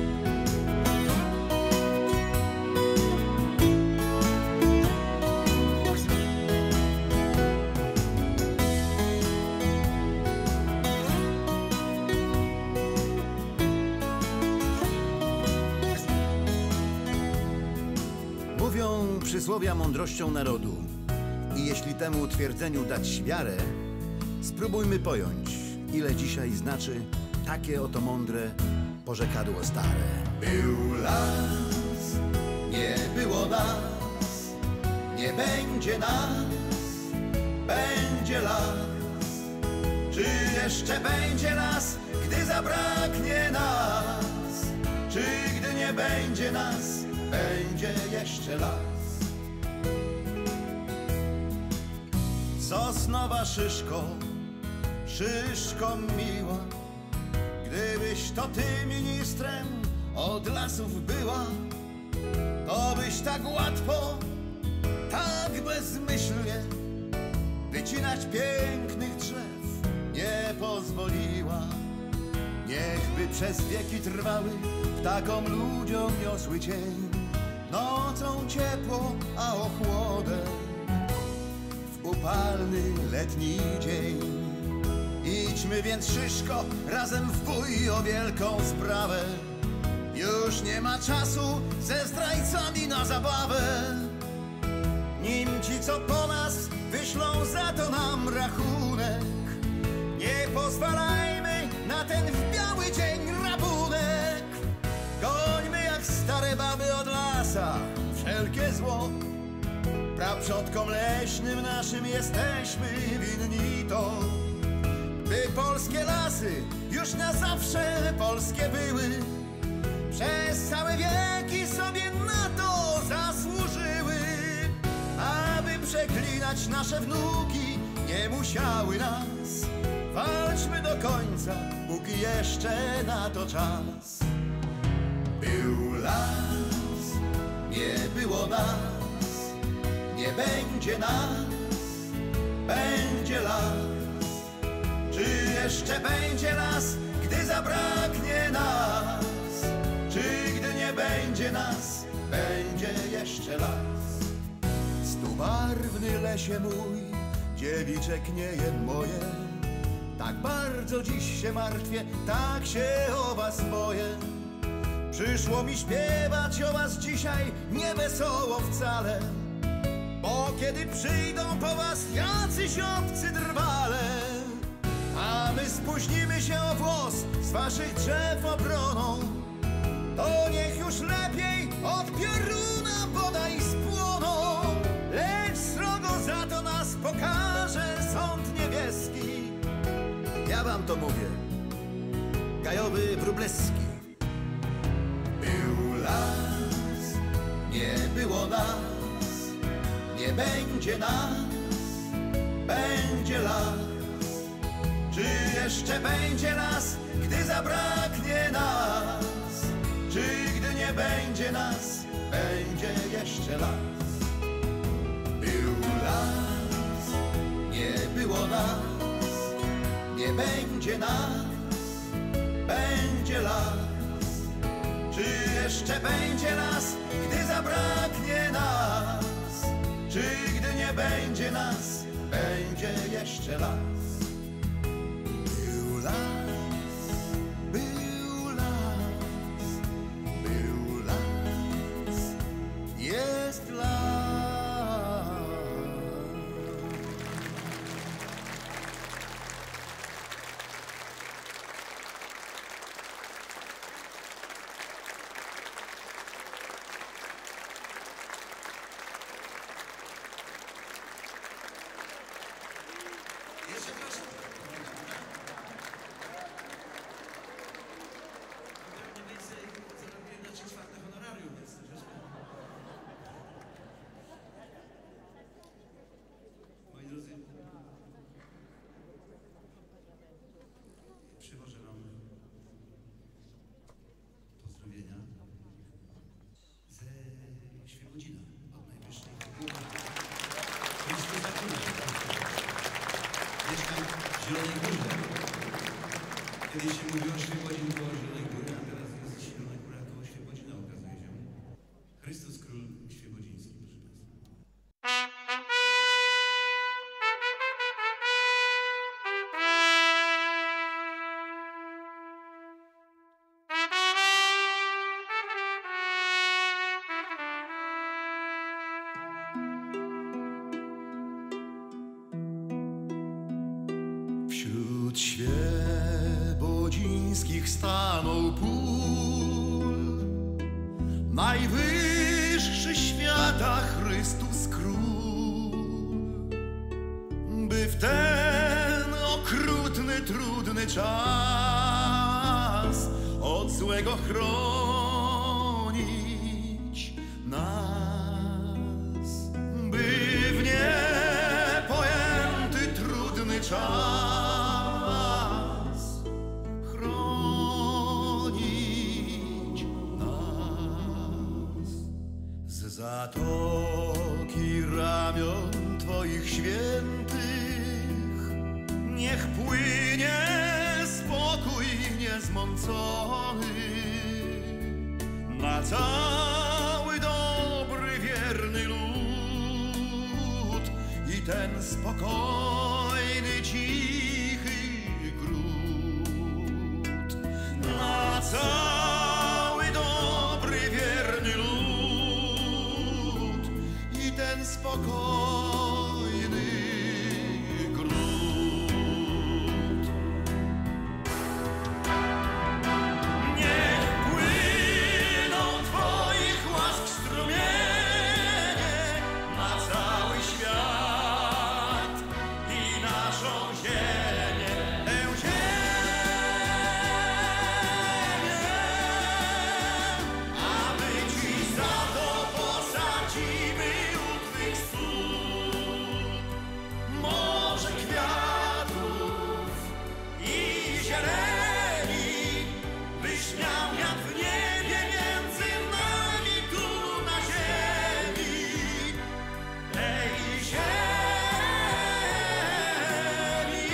przysłowia mądrością narodu. I jeśli temu twierdzeniu dać wiarę, spróbujmy pojąć, ile dzisiaj znaczy takie oto mądre porzekadło stare. Był las, nie było nas, nie będzie nas, będzie las. Czy jeszcze będzie nas, gdy zabraknie nas? Czy gdy nie będzie nas, będzie jeszcze las? Sosnowa szyszko, szyszko miła, gdybyś to ty ministrem od lasów była, to byś tak łatwo, tak bezmyślnie wycinać pięknych drzew nie pozwoliła. Niechby przez wieki trwały ptakom ludziom niosły cień, nocą ciepło, a ochłodę w upalny letni dzień. Idźmy więc, szyszko, razem w bój o wielką sprawę. Już nie ma czasu ze zdrajcami na zabawę. Nim ci, co po nas, wyślą za to nam rachunek, nie pozwalajmy na ten w biały dzień rabunek. Gońmy jak stare baby od lasa wszelkie zło. Praprzodkom leśnym naszym jesteśmy winni to, by polskie lasy już na zawsze polskie były. Przez całe wieki sobie na to zasłużyły, aby przeklinać nasze wnuki nie musiały nas. Walczmy do końca, póki jeszcze na to czas. Był las, nie było nas, nie będzie nas, będzie las. Czy jeszcze będzie las, gdy zabraknie nas? Czy gdy nie będzie nas, będzie jeszcze las? Stubarwny lesie mój, dziewiczek nie jem moje, tak bardzo dziś się martwię, tak się o was boję. Przyszło mi śpiewać o was dzisiaj nie wesoło wcale, bo kiedy przyjdą po was jacyś obcy drwale, a my spóźnimy się o włos z waszych drzew obroną, to niech już lepiej od pioruna bodaj spłoną. Lecz srogo za to nas pokaże sąd niebieski. Ja wam to mówię, gajowy Wróblewski. Był las, nie było nas, nie będzie nas, będzie las. Czy jeszcze będzie nas, gdy zabraknie nas? Czy gdy nie będzie nas, będzie jeszcze las? Był las, nie było nas, nie będzie nas, będzie las. Czy jeszcze będzie nas, gdy zabraknie nas? Czy gdy nie będzie nas, będzie jeszcze las? Był las, był las, był las, jest las. Jeszcze proszę. Mniej więcej zarobiłem na 3/4 honorarium, więc to jest... Moi drodzy, przywożę wam pozdrowienia ze Świebodzina, od najwyższej góry. Chrystusa Króla. Mieszkam w Zielonej Górze. Kiedyś się mówiło Świebodzin koło Zielonej Góry, a teraz jest Zielona Góra koło Świebodzina, okazuje się. Chrystus Król Świebodziński, proszę Państwa. Wśród świebodzińskich stanął pól, najwyższy świata Chrystus Król, by w ten okrutny, trudny czas od złego chronić nas, by w niepojęty, trudny czas chronić nas. Z zatoki ramion Twoich świętych niech płynie spokój niezmącony na cały dobry, wierny lud i ten spokojny, cichy gród. Na cały dobry, wierny lud i ten spokojny gród. Niech płyną Twoich łask strumienie na cały świat i naszą ziemię, tę ziemię, a my Ci za to posadzimy u Twych stóp morze kwiatów i zieleni, byś miał wiatr w niebie między nami tu na ziemi, tej ziemi.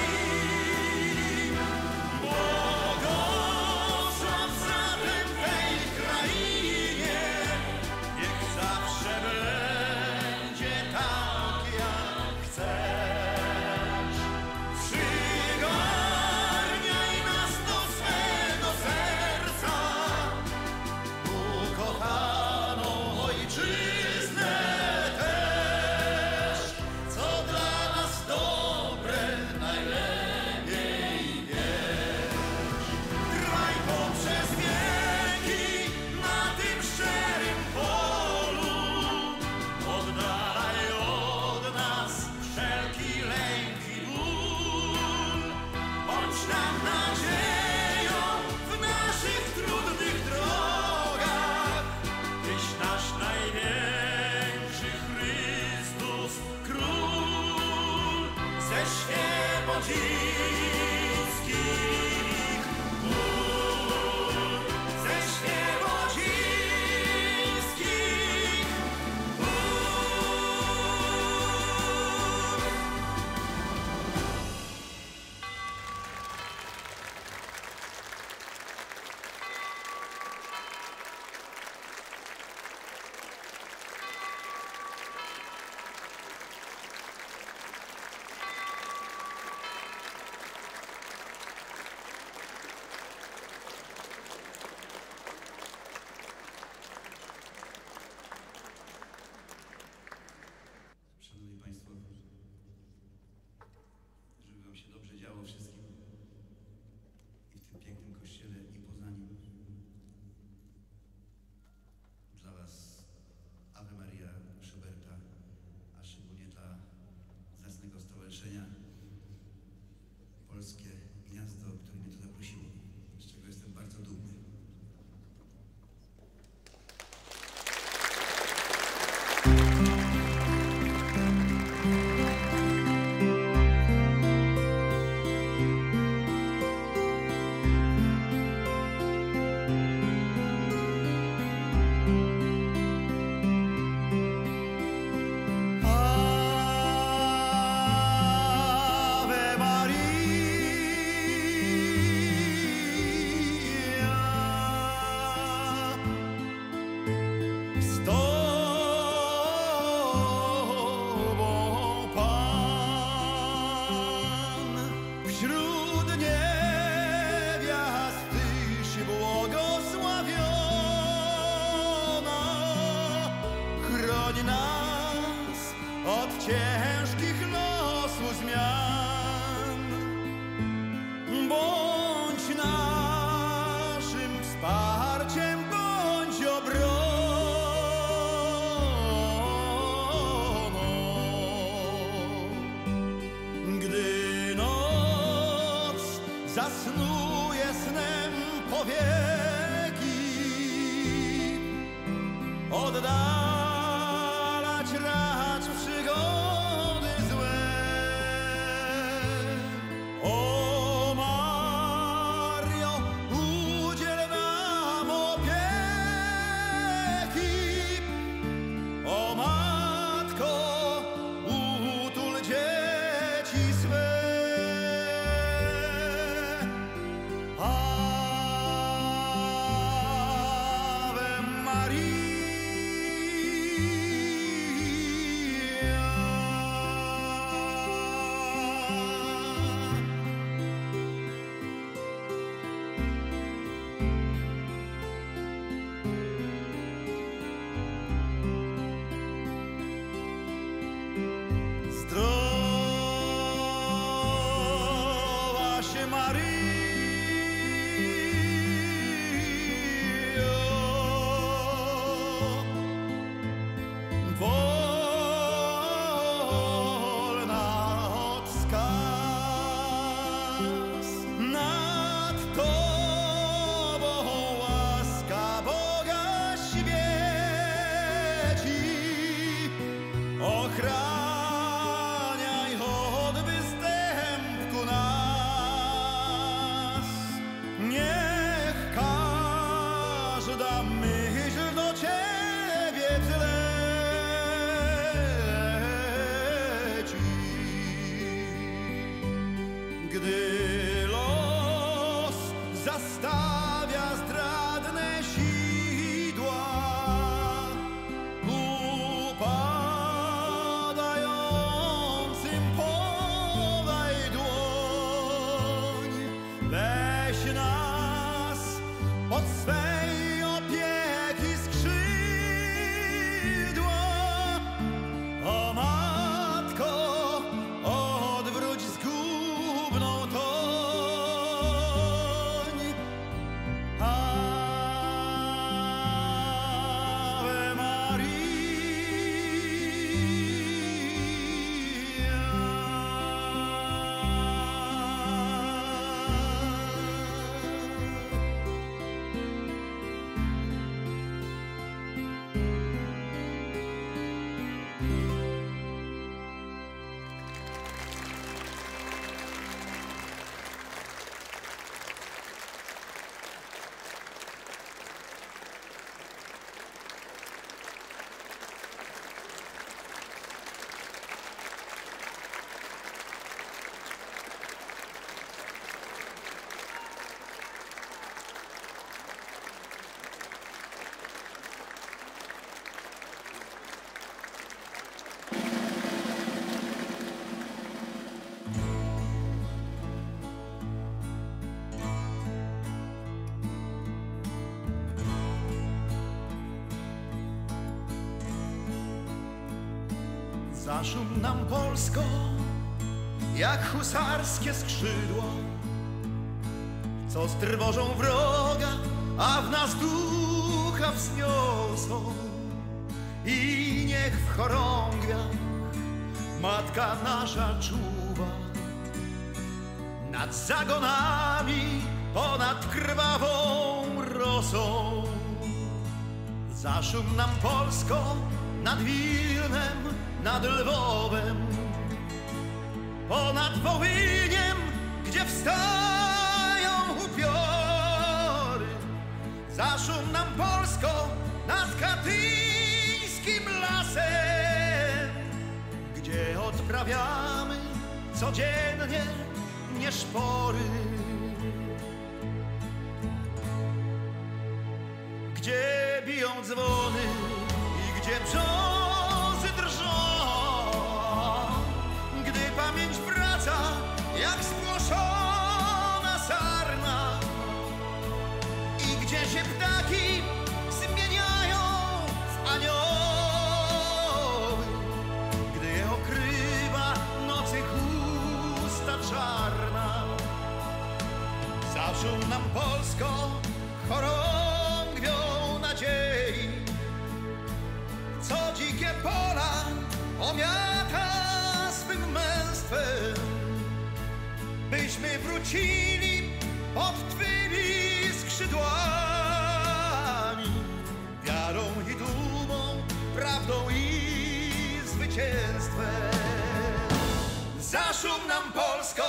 Błogosław zatem tej krainie, niech zawsze będzie tak, jak chcesz. Przygarniaj nas do swego serca, ukochaną ojczyznę też, co dla nas dobre najlepiej wiesz. Trwaj poprzez wieki na tym szczerym polu, oddalaj od nas wszelki lęk i ból. Bądź nam nadzieją w naszych trudnych drogach, Tyś nasz największy Chrystus Król ze świebodzińskich gór, ze świebodzińskich gór. Szanowni Państwo, żeby Wam się dobrze działo wszystkim i w tym pięknym kościele i poza nim. Dla Was Ave Maria Schuberta, a szczególnie dla zacnego stowarzyszenia Polskie Gniazdo, które mnie tu zaprosiło, z czego jestem bardzo dumny. Ave Maria, z Tobą Pan, wśród niewiast Tyś błogosławiona. Chroń nas od ciężkich losu zmian, zasnuje snem powieki, oddalać racz przygody złe. O Mario, udziel nam opieki, o Matko, utul dzieci swe. Ave Maria. Zdrowaś Maryjo, wolna od skaz, nad Tobą łaska Boga świeci, ochraniaj od występku nas. Niech każda myśl do Ciebie wzleci, gdy los zastawia zdradne sidła, upadającym podaj dłoń. Weź nas pod swej opieki skrzydła, o Matko, odwróć zgubną toń. Ave Maria. Zaszum nam Polsko, jak husarskie skrzydła, co strwożą wroga, a w nas ducha wzniosą. I niech w chorągwiach matka nasza czuwa nad zagonami, ponad krwawą rosą. Zaszum nam Polsko, nad Wilnem, nad Lwowem, ponad Wołyniem, gdzie wstają upiory. Zaszum nam Polsko, nad katyńskim lasem, gdzie odprawiamy codziennie nieszpory. Gdzie biją dzwony i gdzie brzozy drżą, gdy pamięć wraca jak spłoszona sarna, i gdzie się ptaki zmieniają w anioły, gdy je okrywa nocy chusta czarna. Zaszum nam Polsko chorągwią nadziei, co dzikie pola omiata swym męstwem, byśmy wrócili pod Twymi skrzydłami, wiarą i dumą, prawdą i zwycięstwem. Zaszum nam, Polsko,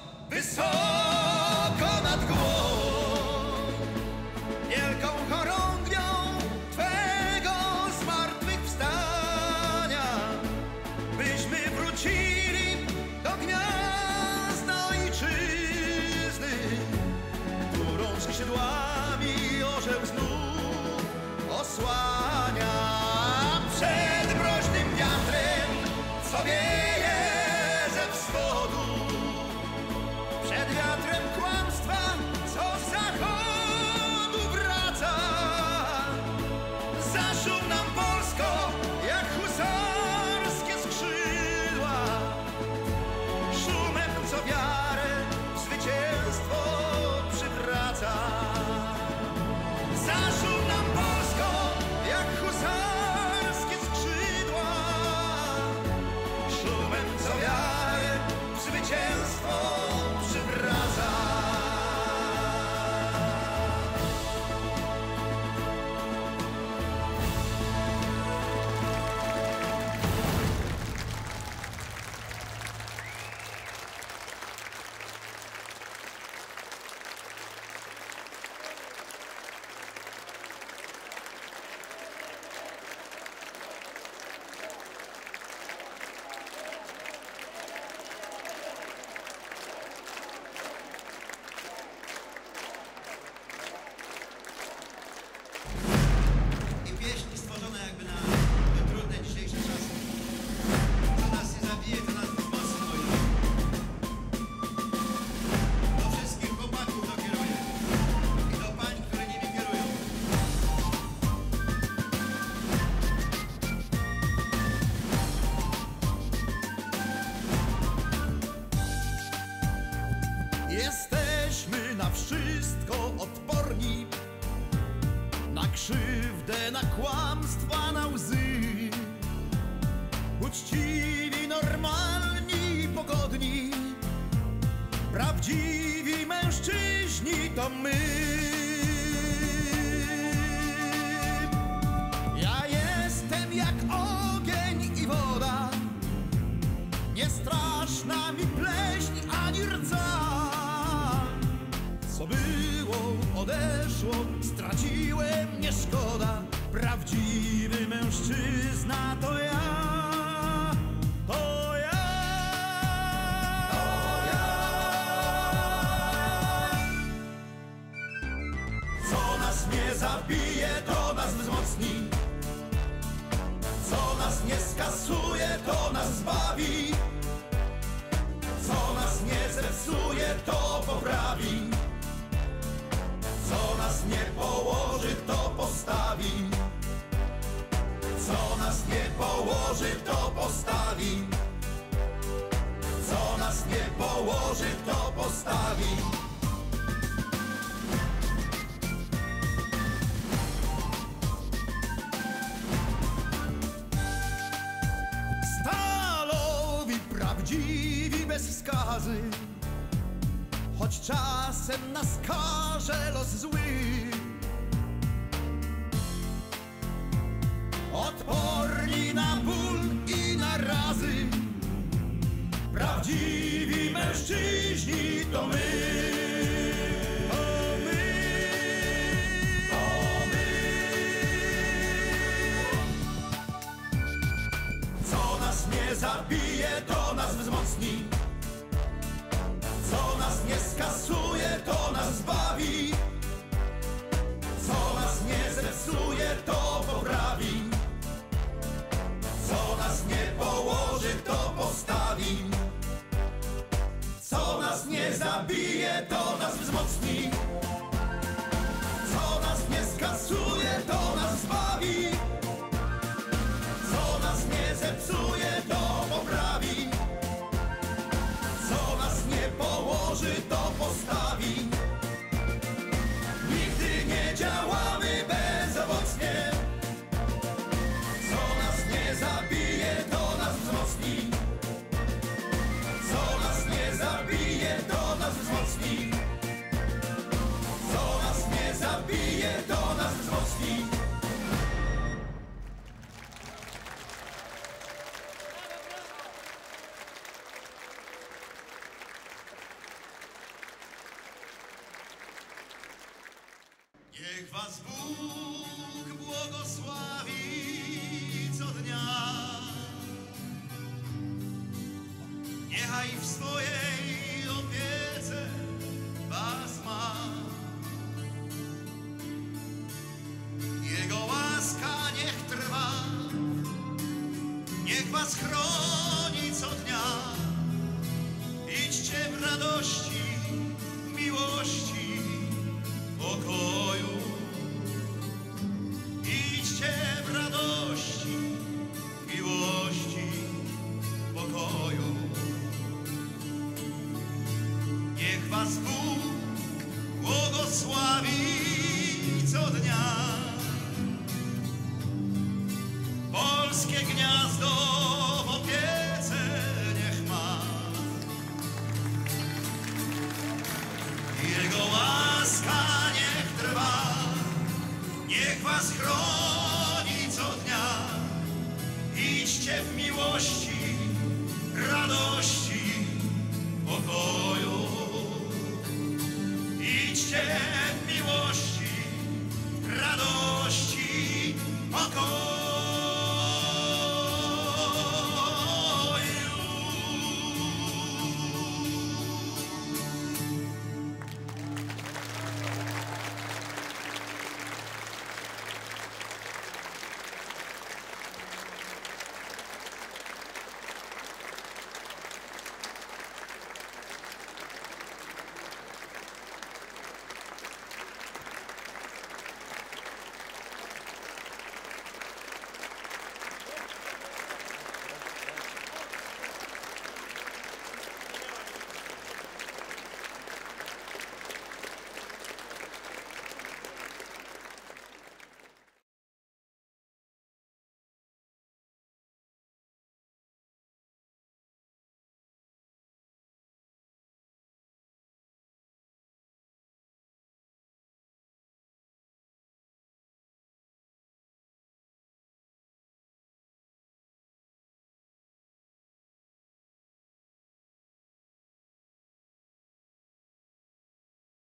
wysoko nad głową, wielką chorągwią Twego zmartwychwstania, byśmy wrócili do gniazda ojczyzny, którą skrzydłami orzeł znów osłania. Przed mroźnym wiatrem, co wieje ze wschodu, przed wiatrem kłamstwa, co z zachodu wraca. Zaszum nam, Polsko, jak husarskie skrzydła, szumem, co wiarę w zwycięstwo przywraca. Zaszum nam, Polsko, jak husarskie skrzydła, szumem, co wiarę w zwycięstwo przywraca. I pieśni stworzone jakby na te trudne dzisiejsze czasy. Co nas nie zabije, to nas wzmocni, moi drodzy. Do wszystkich chłopaków to kieruję. I do pań, które nimi kierują. Jesteśmy na wszystko odporni, na krzywdę, na kłamstwa, na łzy. Uczciwi, normalni i pogodni, prawdziwi mężczyźni to my. Ja jestem jak ogień i woda, nie straszna mi pleśń ani rdza. Co było, odeszło, straciłem, nie szkoda. Prawdziwy mężczyzna to ja, to ja, to ja. Co nas nie zabije, to nas wzmocni, co nas nie skasuje, to nas zbawi, co nas nie zepsuje, to poprawi, co nas nie położy, to postawi, co nas nie położy, to postawi, co nas nie położy, to postawi. Stalowi, prawdziwi, bez skazy, choć czasem nas karze los zły. Odporni na ból i na razy, prawdziwi mężczyźni to my. To my, to my. Co nas nie zabije, to nas wzmocni, co nas nie skasuje, to nas zbawi, co nas nie zepsuje, to poprawi, co nas nie położy, to postawi, co nas nie zabije, to nas wzmocni, co nas nie skasuje, to nas zbawi, co nas nie zepsuje, to poprawi. Bóg błogosławi co dnia. Niechaj w swojej opiece was ma. Jego łaska niech trwa, niech was chroni co dnia. Idźcie w radości, miłości, pokoju. Idźcie w radości, miłości, pokoju. Niech was Bóg błogosławi co dnia. Polskie gniazdo w opiece niech ma. Jego łaska niech trwa, niech was chroni co dnia. Idźcie w miłości, radości,